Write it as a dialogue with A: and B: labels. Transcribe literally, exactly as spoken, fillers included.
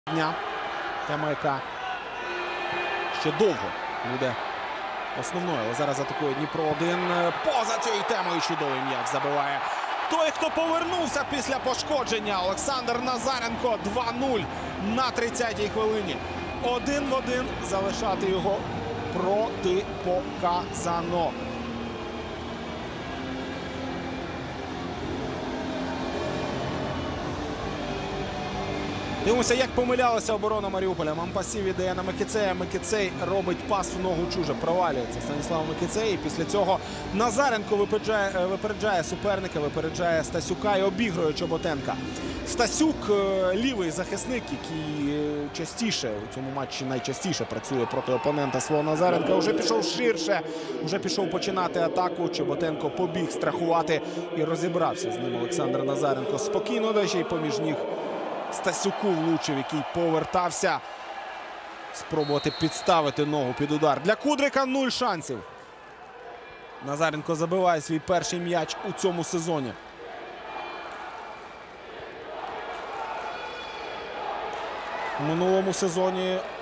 A: Дня, тема, яка ще довго буде основною, але зараз атакує Дніпро один. Поза цією темою чудовий м'яч забиває той, хто повернувся після пошкодження. Олександр Назаренко два нуль на тридцятій хвилині. Один в один залишати його протипоказано. Дивимося, як помилялася оборона Маріуполя. Мампасі віддає на Микіцея. Микіцей робить пас в ногу чуже. Провалюється Станіслав Микіцей. І після цього Назаренко випереджає, випереджає суперника, випереджає Стасюка і обігрує Чоботенка. Стасюк – лівий захисник, який частіше у цьому матчі найчастіше працює проти опонента свого Назаренка. Уже пішов ширше, вже пішов починати атаку. Чоботенко побіг страхувати і розібрався з ним Олександр Назаренко. Спокійно, де ще й поміж ніг Стасюку влучив, який повертався. Спробувати підставити ногу під удар. Для Кудрика нуль шансів. Назаренко забиває свій перший м'яч у цьому сезоні. У минулому сезоні